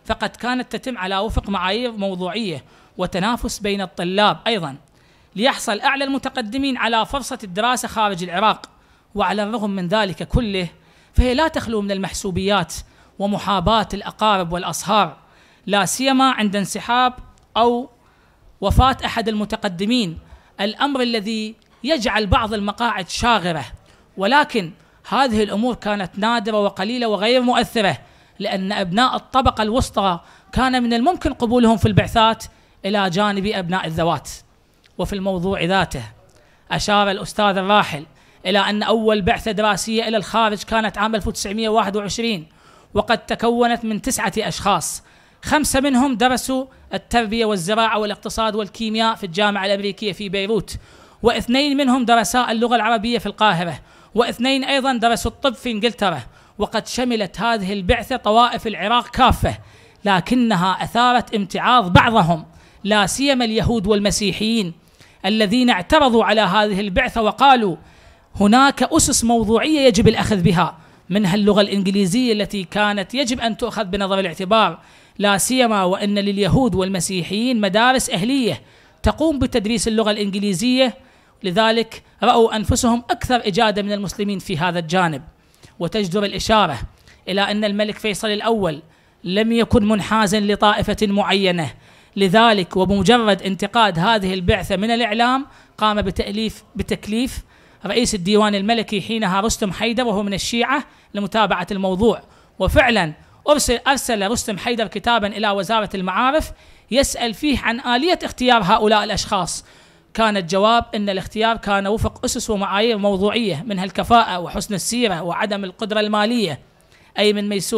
فقد كانت تتم على وفق معايير موضوعية وتنافس بين الطلاب أيضا ليحصل أعلى المتقدمين على فرصة الدراسة خارج العراق. وعلى الرغم من ذلك كله فهي لا تخلو من المحسوبيات ومحاباة الأقارب والأصهار، لا سيما عند انسحاب أو وفاة أحد المتقدمين، الأمر الذي يجعل بعض المقاعد شاغرة. ولكن هذه الأمور كانت نادرة وقليلة وغير مؤثرة، لأن أبناء الطبقة الوسطى كان من الممكن قبولهم في البعثات إلى جانب أبناء الذوات. وفي الموضوع ذاته أشار الأستاذ الراحل إلى أن أول بعثة دراسية إلى الخارج كانت عام 1921، وقد تكونت من 9 أشخاص، 5 منهم درسوا التربية والزراعة والاقتصاد والكيمياء في الجامعة الأمريكية في بيروت، و2 منهم درسا اللغة العربية في القاهرة، و2 أيضا درسوا الطب في إنجلترا. وقد شملت هذه البعثة طوائف العراق كافة، لكنها أثارت امتعاض بعضهم، لا سيما اليهود والمسيحيين الذين اعترضوا على هذه البعثة وقالوا هناك أسس موضوعية يجب الأخذ بها، منها اللغة الإنجليزية التي كانت يجب أن تؤخذ بنظر الاعتبار، لا سيما وأن لليهود والمسيحيين مدارس أهلية تقوم بتدريس اللغة الإنجليزية، لذلك رأوا أنفسهم أكثر إجادة من المسلمين في هذا الجانب. وتجدر الإشارة إلى أن الملك فيصل الأول لم يكن منحازا لطائفة معينة، لذلك وبمجرد انتقاد هذه البعثة من الإعلام قام بتكليف رئيس الديوان الملكي حينها رستم حيدر وهو من الشيعة لمتابعة الموضوع. وفعلا أرسل رستم حيدر كتابا إلى وزارة المعارف يسأل فيه عن آلية اختيار هؤلاء الأشخاص. كان الجواب أن الاختيار كان وفق أسس ومعايير موضوعية، منها الكفاءة وحسن السيرة وعدم القدرة المالية، أي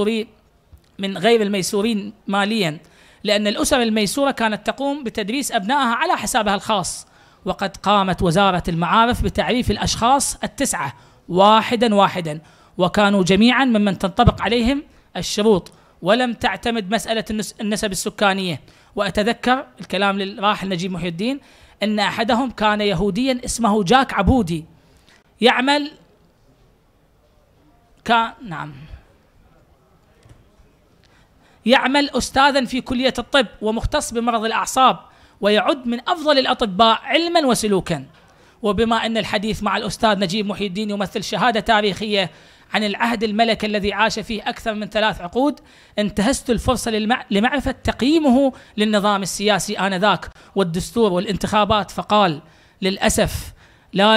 من غير الميسورين ماليا، لأن الأسر الميسورة كانت تقوم بتدريس أبنائها على حسابها الخاص. وقد قامت وزارة المعارف بتعريف الأشخاص 9 واحدا، وكانوا جميعا ممن تنطبق عليهم الشروط، ولم تعتمد مسألة النسب السكانية. وأتذكر الكلام للراحل نجيب محي الدين أن أحدهم كان يهوديا اسمه جاك عبودي، يعمل أستاذا في كلية الطب ومختص بمرض الأعصاب، ويعد من أفضل الأطباء علما وسلوكا. وبما أن الحديث مع الأستاذ نجيب محي الدين يمثل شهادة تاريخية عن العهد الملكي الذي عاش فيه أكثر من 3 عقود، انتهزت الفرصة لمعرفة تقييمه للنظام السياسي آنذاك والدستور والانتخابات، فقال: للأسف لا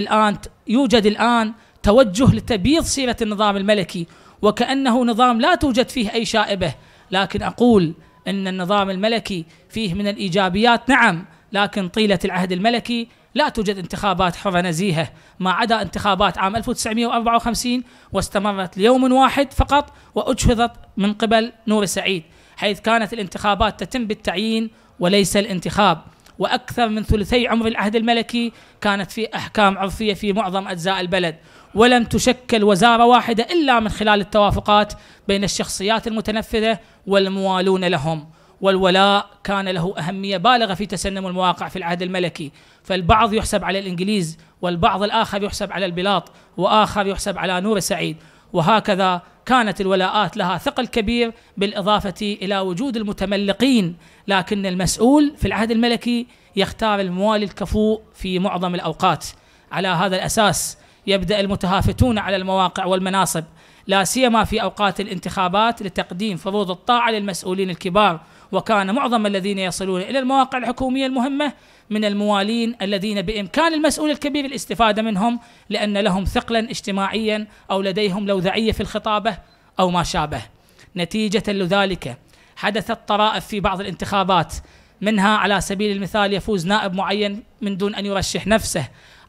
يوجد الآن توجه لتبييض سيرة النظام الملكي، وكأنه نظام لا توجد فيه أي شائبة. لكن أقول أن النظام الملكي فيه من الإيجابيات نعم، لكن طيلة العهد الملكي لا توجد انتخابات حرة نزيهة، ما عدا انتخابات عام 1954 واستمرت ليوم واحد فقط، وأجهضت من قبل نور سعيد، حيث كانت الانتخابات تتم بالتعيين وليس الانتخاب. وأكثر من ثلثي عمر العهد الملكي كانت في أحكام عرفية في معظم أجزاء البلد، ولم تشكل وزارة واحدة إلا من خلال التوافقات بين الشخصيات المتنفذة والموالون لهم. والولاء كان له أهمية بالغة في تسنم المواقع في العهد الملكي، فالبعض يحسب على الإنجليز، والبعض الآخر يحسب على البلاط، وآخر يحسب على نور سعيد. وهكذا كانت الولاءات لها ثقل كبير، بالإضافة إلى وجود المتملقين، لكن المسؤول في العهد الملكي يختار الموالي الكفؤ في معظم الأوقات. على هذا الأساس يبدأ المتهافتون على المواقع والمناصب، لا سيما في أوقات الانتخابات، لتقديم فروض الطاعة للمسؤولين الكبار. وكان معظم الذين يصلون إلى المواقع الحكومية المهمة من الموالين الذين بإمكان المسؤول الكبير الاستفادة منهم، لأن لهم ثقلا اجتماعيا أو لديهم لوذعية في الخطابة أو ما شابه. نتيجة لذلك حدثت طرائف في بعض الانتخابات، منها على سبيل المثال يفوز نائب معين من دون أن يرشح نفسه،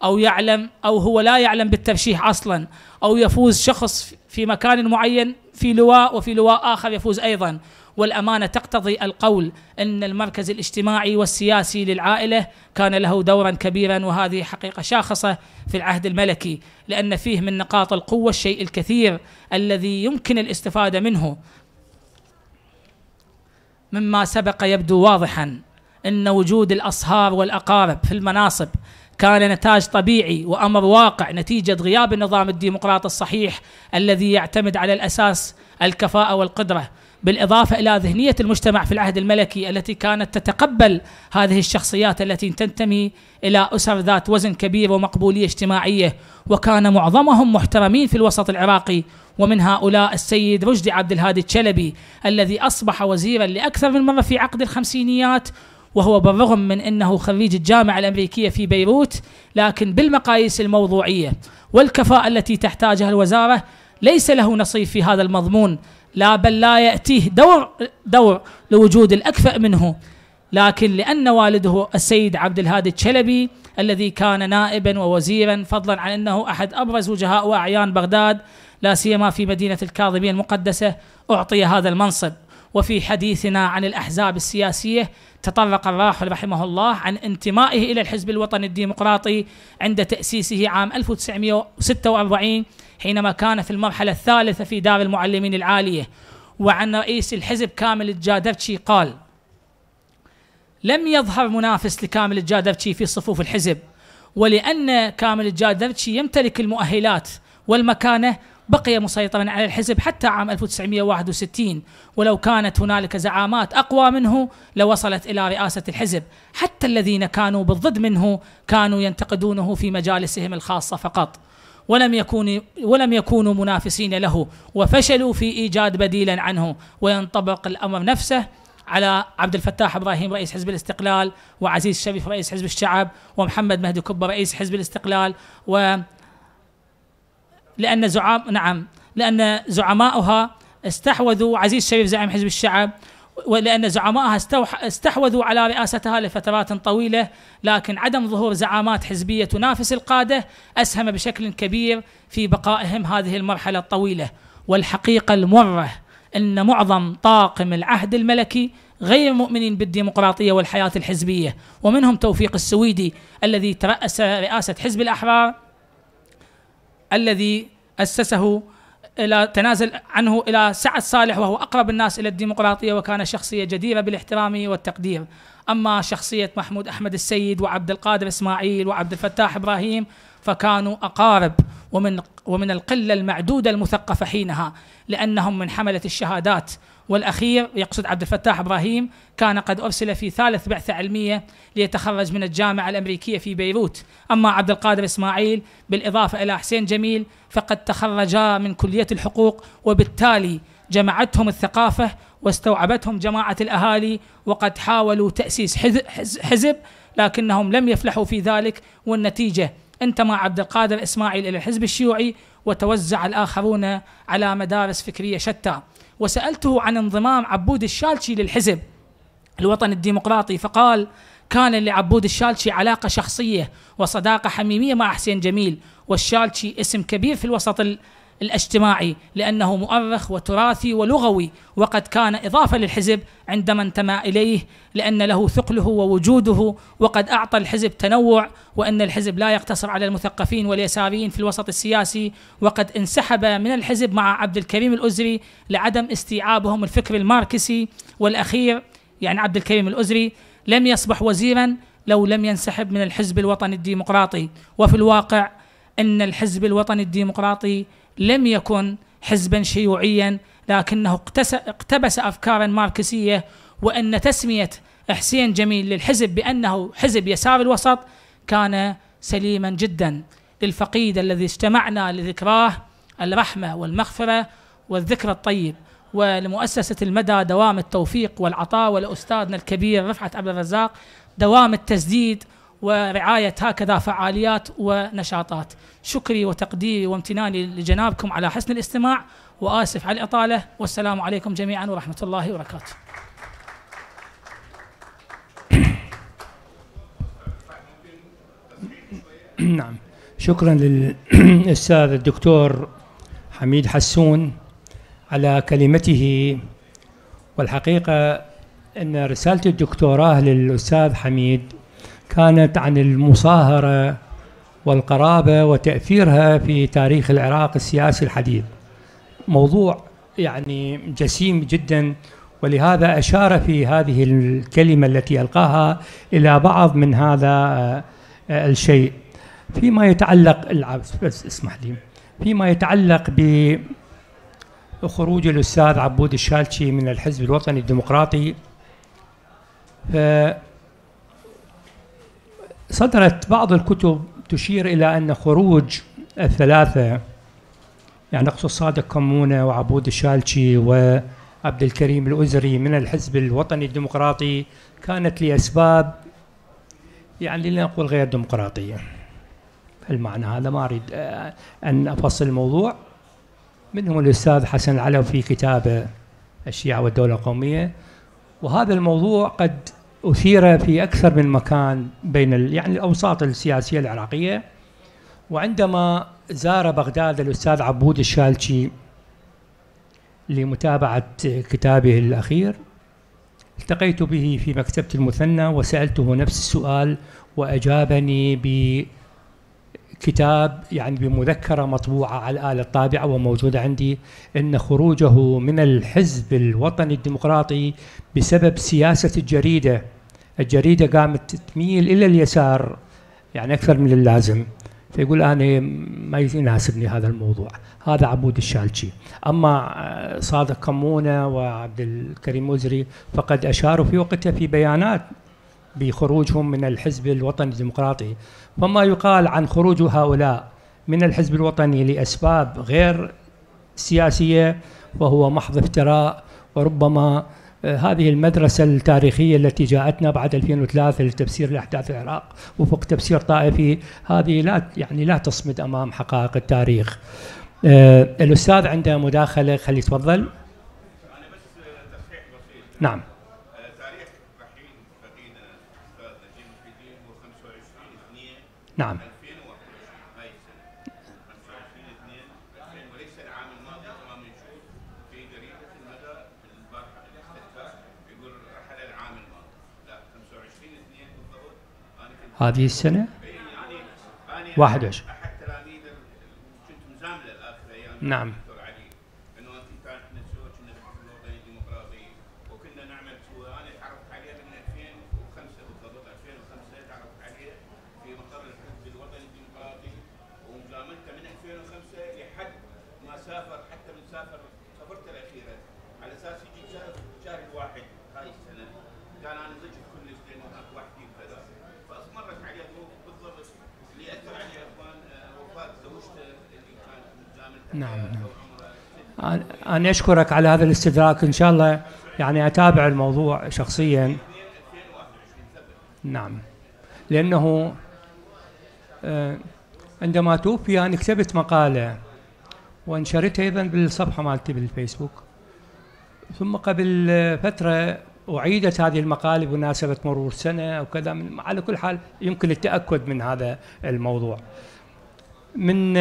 أو هو لا يعلم بالترشيح أصلا، أو يفوز شخص في مكان معين في لواء، وفي لواء آخر يفوز أيضا. والأمانة تقتضي القول أن المركز الاجتماعي والسياسي للعائلة كان له دورا كبيرا، وهذه حقيقة شاخصة في العهد الملكي، لأن فيه من نقاط القوة الشيء الكثير الذي يمكن الاستفادة منه. مما سبق يبدو واضحا أن وجود الأصهار والأقارب في المناصب كان نتاج طبيعي وأمر واقع نتيجة غياب النظام الديمقراطي الصحيح الذي يعتمد على الأساس الكفاءة والقدرة، بالإضافة إلى ذهنية المجتمع في العهد الملكي التي كانت تتقبل هذه الشخصيات التي تنتمي إلى أسر ذات وزن كبير ومقبولية اجتماعية، وكان معظمهم محترمين في الوسط العراقي، ومن هؤلاء السيد رشدي عبد الهادي الشلبي الذي أصبح وزيرا لأكثر من مرة في عقد الخمسينيات، وهو بالرغم من أنه خريج الجامعة الأمريكية في بيروت، لكن بالمقاييس الموضوعية والكفاءة التي تحتاجها الوزارة ليس له نصيب في هذا المضمون، لا بل لا يأتيه دور لوجود الأكفأ منه. لكن لأن والده السيد عبد الهادي الشلبي الذي كان نائبا ووزيرا، فضلا عن أنه أحد أبرز وجهاء وأعيان بغداد لا سيما في مدينة الكاظمية المقدسة، أعطي هذا المنصب. وفي حديثنا عن الأحزاب السياسية تطرق الراحل رحمه الله عن انتمائه إلى الحزب الوطني الديمقراطي عند تأسيسه عام 1946 حينما كان في المرحلة الثالثة في دار المعلمين العالية. وعن رئيس الحزب كامل الجادرتشي قال: لم يظهر منافس لكامل الجادرتشي في صفوف الحزب، ولأن كامل الجادرتشي يمتلك المؤهلات والمكانة بقي مسيطرا على الحزب حتى عام 1961، ولو كانت هنالك زعامات أقوى منه لوصلت إلى رئاسة الحزب. حتى الذين كانوا بالضد منه كانوا ينتقدونه في مجالسهم الخاصة فقط، ولم يكونوا منافسين له، وفشلوا في إيجاد بديلا عنه. وينطبق الأمر نفسه على عبد الفتاح إبراهيم رئيس حزب الاستقلال، وعزيز شريف رئيس حزب الشعب، ومحمد مهدي كبة رئيس حزب الاستقلال. لأن زعماؤها استحوذوا، عزيز شريف زعيم حزب الشعب، ولأن زعمائها استحوذوا على رئاستها لفترات طويلة، لكن عدم ظهور زعامات حزبية تنافس القادة أسهم بشكل كبير في بقائهم هذه المرحلة الطويلة. والحقيقة المرة أن معظم طاقم العهد الملكي غير مؤمنين بالديمقراطية والحياة الحزبية، ومنهم توفيق السويدي الذي ترأس رئاسة حزب الأحرار الذي أسسه تنازل عنه إلى سعد صالح، وهو أقرب الناس إلى الديمقراطية وكان شخصية جديرة بالاحترام والتقدير. أما شخصية محمود أحمد السيد وعبد القادر إسماعيل وعبد الفتاح إبراهيم فكانوا أقارب، ومن القلة المعدودة المثقفة حينها، لأنهم من حملة الشهادات. والأخير يقصد عبد الفتاح إبراهيم كان قد أرسل في ثالث بعثة علمية ليتخرج من الجامعة الأمريكية في بيروت. أما عبد القادر إسماعيل بالإضافة إلى حسين جميل فقد تخرجا من كلية الحقوق، وبالتالي جمعتهم الثقافة واستوعبتهم جماعة الأهالي، وقد حاولوا تأسيس حزب لكنهم لم يفلحوا في ذلك، والنتيجة انتمى عبد القادر إسماعيل إلى الحزب الشيوعي وتوزع الآخرون على مدارس فكرية شتى. وسألته عن انضمام عبود الشالشي للحزب الوطني الديمقراطي فقال: كان لعبود الشالشي علاقة شخصية وصداقة حميمية مع حسين جميل، والشالشي اسم كبير في الوسط الاجتماعي لأنه مؤرخ وتراثي ولغوي، وقد كان إضافة للحزب عندما انتمى إليه لأن له ثقله ووجوده، وقد أعطى الحزب تنوع، وأن الحزب لا يقتصر على المثقفين واليساريين في الوسط السياسي، وقد انسحب من الحزب مع عبد الكريم الأزري لعدم استيعابهم الفكر الماركسي. والأخير يعني عبد الكريم الأزري لم يصبح وزيرا لو لم ينسحب من الحزب الوطني الديمقراطي. وفي الواقع أن الحزب الوطني الديمقراطي لم يكن حزبا شيوعيا، لكنه اقتبس أفكارا ماركسية، وأن تسمية حسين جميل للحزب بأنه حزب يسار الوسط كان سليما جدا. للفقيد الذي اجتمعنا لذكراه الرحمة والمغفرة والذكر الطيب، ولمؤسسة المدى دوام التوفيق والعطاء، ولأستاذنا الكبير رفعت عبد الرزاق دوام التسديد ورعاية هكذا فعاليات ونشاطات. شكري وتقديري وامتناني لجنابكم على حسن الاستماع، وآسف على الإطالة، والسلام عليكم جميعا ورحمة الله وبركاته. نعم، شكرا للأستاذ الدكتور حميد حسون على كلمته. والحقيقة أن رسالة الدكتوراه للأستاذ حميد كانت عن المصاهرة والقرابة وتأثيرها في تاريخ العراق السياسي الحديث، موضوع يعني جسيم جدا، ولهذا أشار في هذه الكلمة التي ألقاها إلى بعض من هذا الشيء. فيما يتعلق بس اسمح لي، فيما يتعلق خروج الأستاذ عبود الشالشي من الحزب الوطني الديمقراطي، صدرت بعض الكتب تشير إلى أن خروج الثلاثة، يعني أقصد صادق كمونة وعبود الشالشي وعبد الكريم الأزري، من الحزب الوطني الديمقراطي كانت لأسباب يعني لنقول غير ديمقراطية. المعنى هذا ما أريد أن أفصل الموضوع. منهم الأستاذ حسن العلوي في كتابه الشيعة والدولة القومية، وهذا الموضوع قد أثير في أكثر من مكان بين يعني الأوساط السياسية العراقية. وعندما زار بغداد الأستاذ عبود الشالشي لمتابعة كتابه الأخير، التقيت به في مكتبة المثنى وسألته نفس السؤال، وأجابني بكتاب يعني بمذكرة مطبوعة على الآلة الطابعة وموجودة عندي، إن خروجه من الحزب الوطني الديمقراطي بسبب سياسة الجريدة. الجريدة قامت تميل إلى اليسار يعني أكثر من اللازم، فيقول أنا ما يناسبني هذا الموضوع. هذا عبود الشالشي. أما صادق كمونة وعبد الكريم الأزري فقد أشاروا في وقتها في بيانات بخروجهم من الحزب الوطني الديمقراطي. فما يقال عن خروج هؤلاء من الحزب الوطني لأسباب غير سياسية فهو محض افتراء. وربما هذه المدرسة التاريخية التي جاءتنا بعد 2003 لتفسير الأحداث العراق وفق تفسير طائفي، هذه لا تصمد أمام حقائق التاريخ. الأستاذ عنده مداخلة، خلي يتفضل. أنا بس تصحيح بسيط. نعم. تاريخ رحيل فقينا الأستاذ نجيب محي الدين هو 25/2 نعم 2021 هاي السنة. 25/2 وليس العام الماضي كما بنشوف في جريدة المدى البارحة الاستذكار يقول رحل العام الماضي. لا 25/2 بالضبط. هذه السنة يعني 21. أحد تلاميذ كنت مزاملة الآخر أيام نعم. الدكتور علي، إنه أنت كنا سوا كنا في الحزب الوطني الديمقراطي وكنا نعمل سوا. أنا تعرفت عليه من 2005 بالضبط، 2005 تعرفت عليه في مقر الحزب الوطني الديمقراطي، ومزاملته من 2005 لحد ما سافر. حتى من سافرته الأخيرة على أساس يجي شهر الواحد هاي السنة، كان أنا زجت كلش لأنه هناك وحدي وكذا، فاستمرت عليه ظروف بالضبط اللي أثر عليه أخوان وفاة زوجته اللي كانت مزاملته. نعم. أنا أشكرك على هذا الاستدراك. إن شاء الله يعني أتابع الموضوع شخصيا. نعم. لأنه عندما توفي أنا كتبت مقالة وانشرتها أيضا بالصفحة مالتي بالفيسبوك، ثم قبل فترة أعيدت هذه المقالة بمناسبة مرور سنة أو كذا. على كل حال يمكن التأكد من هذا الموضوع. من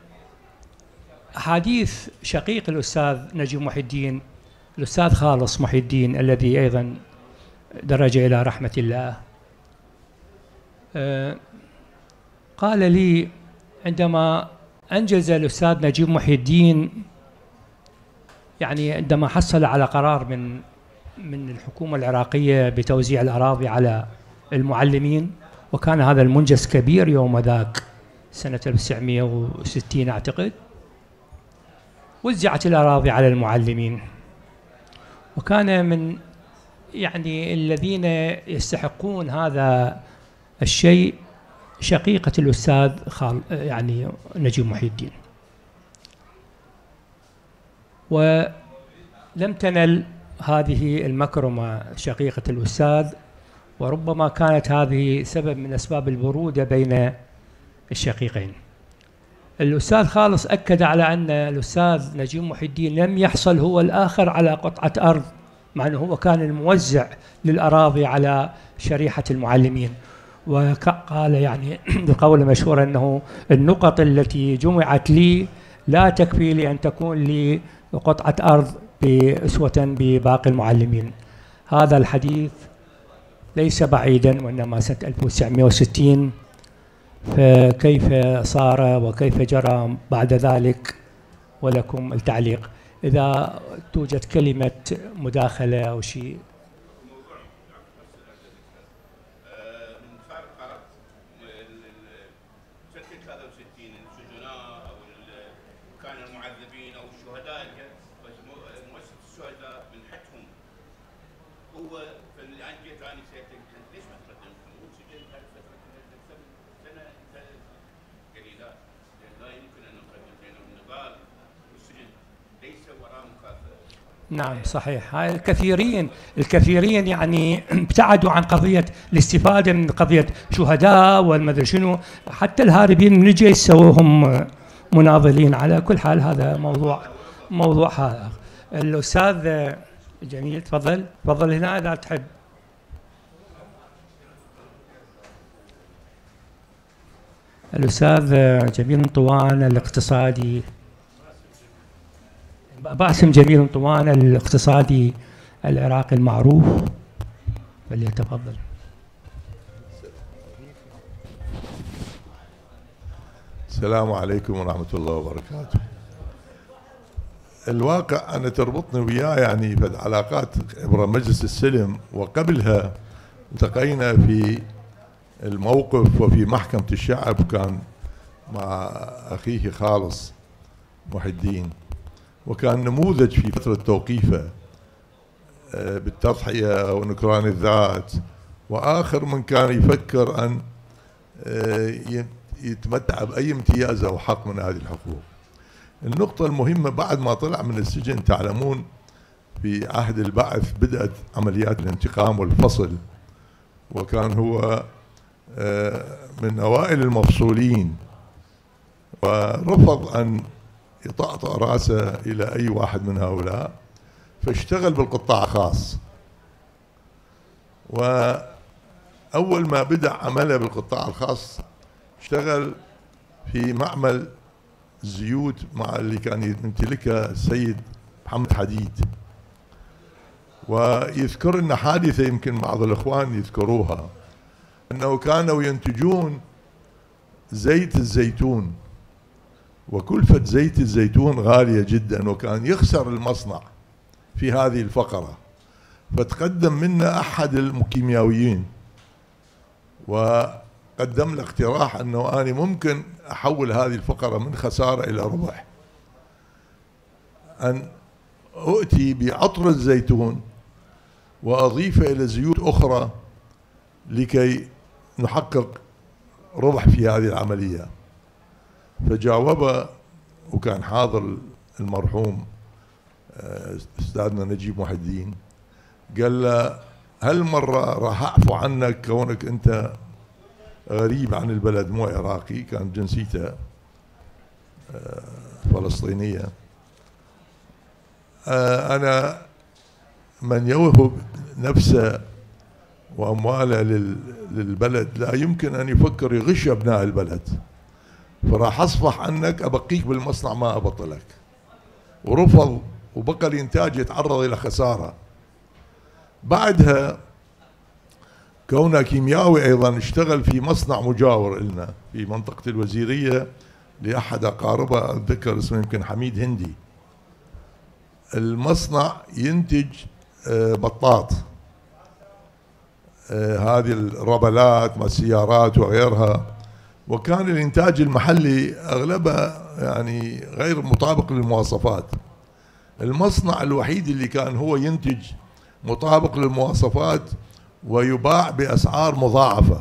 حديث شقيق الأستاذ نجيب محي الدين، الأستاذ خالص محي الدين الذي أيضا درج إلى رحمة الله، قال لي عندما أنجز الأستاذ نجيب محي الدين، يعني عندما حصل على قرار من الحكومة العراقية بتوزيع الأراضي على المعلمين، وكان هذا المنجز كبير يوم ذاك سنة 1960 أعتقد، وزعت الأراضي على المعلمين، وكان من يعني الذين يستحقون هذا الشيء شقيقة الأستاذ يعني نجيب محي الدين. ولم تنل هذه المكرمة شقيقة الأستاذ، وربما كانت هذه سبب من أسباب البرودة بين الشقيقين. الأستاذ خالص أكد على أن الأستاذ نجيب محي الدين لم يحصل هو الآخر على قطعة أرض، مع أنه هو كان الموزع للأراضي على شريحة المعلمين. وقال يعني بقول مشهور أنه النقط التي جمعت لي لا تكفي لأن تكون لي قطعة أرض أسوة بباقي المعلمين. هذا الحديث ليس بعيدا، وإنما سنة 1960. فكيف صار وكيف جرى بعد ذلك؟ ولكم التعليق إذا توجد كلمة مداخلة أو شيء. من فارق عرب سنة 63 السجناء أو كان المعذبين أو الشهداء بس مؤسسه الشهداء منحتهم هو فالان جيت انا سالتك ليش ما تقدم؟ هو سجن هذه فتره سنه قليلات لا يمكن ان نقدم لانه النضال والسجن ليس وراء مكافاه. نعم صحيح. هاي الكثيرين يعني ابتعدوا عن قضية الاستفادة من قضية شهداء والمدري شنو، حتى الهاربين من الجيش سووهم مناضلين. على كل حال هذا موضوع هذا. الأستاذ جميل تفضل هنا إذا تحب. الأستاذ جميل طوان الاقتصادي، باسم جميل طوان الاقتصادي العراقي المعروف، فليتفضل. السلام عليكم ورحمة الله وبركاته. الواقع أنا تربطني وياه يعني بالعلاقات عبر مجلس السلم، وقبلها التقينا في الموقف وفي محكمة الشعب، كان مع أخيه خالص محي الدين، وكان نموذج في فترة توقيفه بالتضحية ونكران الذات، وآخر من كان يفكر أن يتمتع بأي امتياز أو حق من هذه الحقوق. النقطة المهمة بعد ما طلع من السجن، تعلمون في عهد البعث بدأت عمليات الانتقام والفصل، وكان هو من أوائل المفصولين، ورفض أن يطأطأ راسه إلى أي واحد من هؤلاء، فاشتغل بالقطاع الخاص. وأول ما بدأ عمله بالقطاع الخاص اشتغل في معمل زيوت مع اللي كان يمتلكها السيد محمد حديد. ويذكر لنا حادثة يمكن بعض الإخوان يذكروها، أنه كانوا ينتجون زيت الزيتون، وكلفة زيت الزيتون غالية جدا، وكان يخسر المصنع في هذه الفقرة. فتقدم منا أحد الكيميائيين وقدم له اقتراح أنه أنا ممكن أحول هذه الفقرة من خسارة إلى ربح، أن أؤتي بعطر الزيتون وأضيفه إلى زيوت أخرى لكي نحقق ربح في هذه العملية. فجاوب، وكان حاضر المرحوم أستاذنا نجيب محي الدين، قال له هالمرة راح أعفو عنك كونك أنت غريب عن البلد، مو عراقي، كان جنسيته فلسطينية. أنا من يوهب نفسه وأمواله للبلد لا يمكن أن يفكر يغش أبناء البلد، فراح أصفح عنك، أبقيك بالمصنع ما أبطلك. ورفض، وبقى الإنتاج يتعرض إلى خسارة. بعدها كونه كيميائي أيضا اشتغل في مصنع مجاور لنا في منطقة الوزيرية لأحد أقاربه، أتذكر اسمه يمكن حميد هندي. المصنع ينتج بطاط، هذه الربلات مع السيارات وغيرها، وكان الإنتاج المحلي أغلبها يعني غير مطابق للمواصفات. المصنع الوحيد اللي كان هو ينتج مطابق للمواصفات ويباع بأسعار مضاعفة،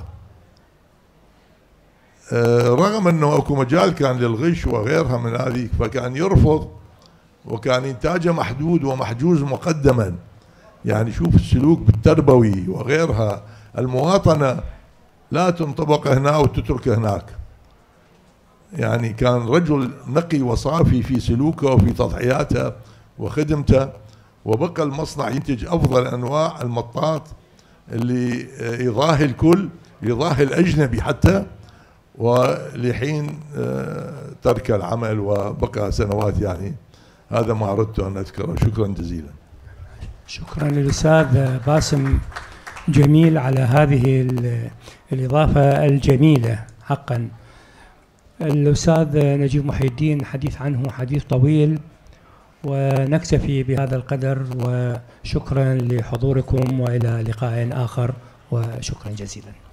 رغم أنه أكو مجال كان للغش وغيرها من هذه، فكان يرفض، وكان إنتاجه محدود ومحجوز مقدما. يعني شوف السلوك بالتربوي وغيرها، المواطنة لا تنطبق هنا وتترك هناك. يعني كان رجل نقي وصافي في سلوكه وفي تضحياته وخدمته، وبقى المصنع ينتج أفضل أنواع المطاط اللي يضاهي الكل، يضاهي الأجنبي حتى، ولحين ترك العمل وبقى سنوات. يعني هذا ما أردت أن أذكره. شكرا جزيلا. شكرا للأستاذ باسم جميل على هذه الإضافة الجميلة حقا. الأستاذ نجيب محي الدين حديث عنه حديث طويل، ونكتفي بهذا القدر، وشكرا لحضوركم، وإلى لقاء آخر، وشكرا جزيلا.